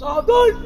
सावधान।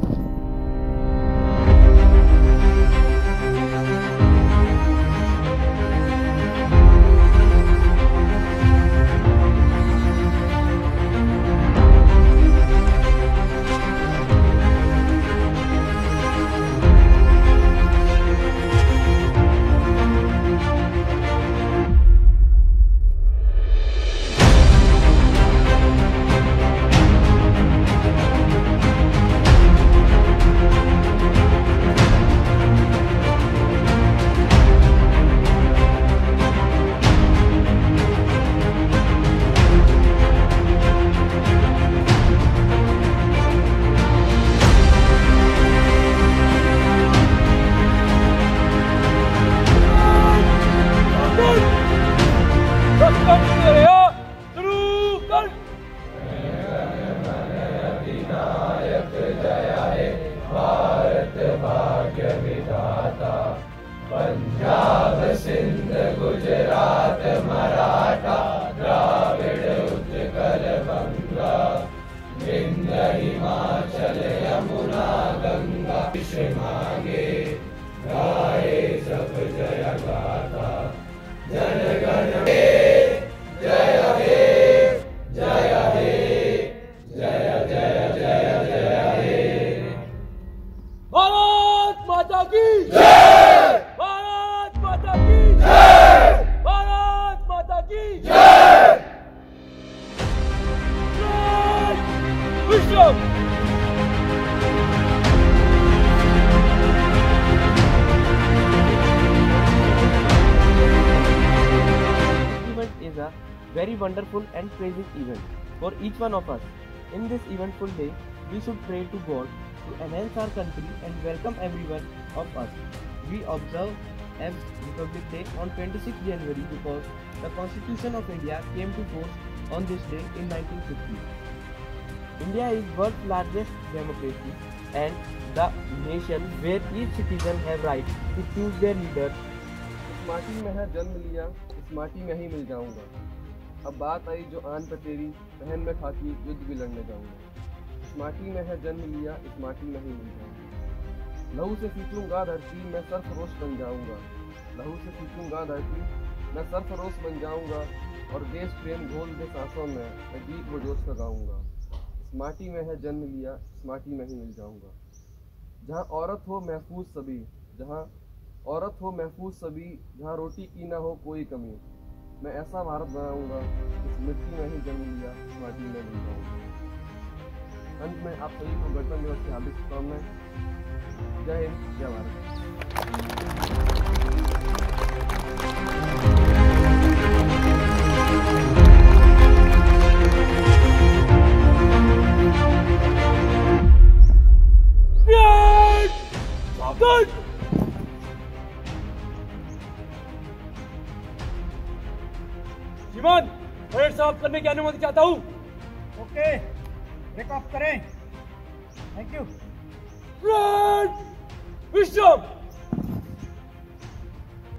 पंजाब सिंध गुजरात मराठा द्राविड़ उत्कल बंगा विंध्य हिमाचल यमुना गंगा विश्व मांगे गाए सब जय गाथा जन गण जय हे जय हे जय जय जय जय हे। भारत माता की is a very wonderful and praising event for each one of us. In this eventful day, we should pray to God to enhance our country and welcome everyone of us. We observe as Republic Day on 26th January because the Constitution of India came to force on this day in 1950. India is world's largest democracy and the nation where each citizen have right to choose their leader. इस माटी में है जन्म लिया, इस माटी में ही मिल जाऊंगा। अब बात आई जो आन पे तेरी बहन में खाती युद्ध भी लड़ने जाऊंगा। इस माटी में है जन्म लिया, इस माटी में ही मिल जाऊंगा। लहू से सींचूंगा धरती, मैं सरफरोश बन जाऊंगा। लहू से सींचूंगा धरती, मैं सरफरोश बन जाऊंगा और देश प्रेम घोल दे सांसों में मैं गीत वो जोश का गाऊंगा। इस माटी में है जन्म लिया, इस माटी में ही मिल जाऊंगा। जहाँ औरत हो महफूज सभी, जहाँ औरत हो महफूज सभी, जहाँ रोटी की ना हो कोई कमी, मैं ऐसा भारत बनाऊंगा। इस मिट्टी में ही जन्म लिया, इस माटी में मिल जाऊंगा। अंत में आप सभी को गणतंत्र दिवस की हार्दिक शुभकामनाएं। जय हिंद, जय भारत। श्रीमान, परेड साफ करने की अनुमति चाहता हूँ। ओके, ब्रेक ऑफ करें। Thank you. विश्व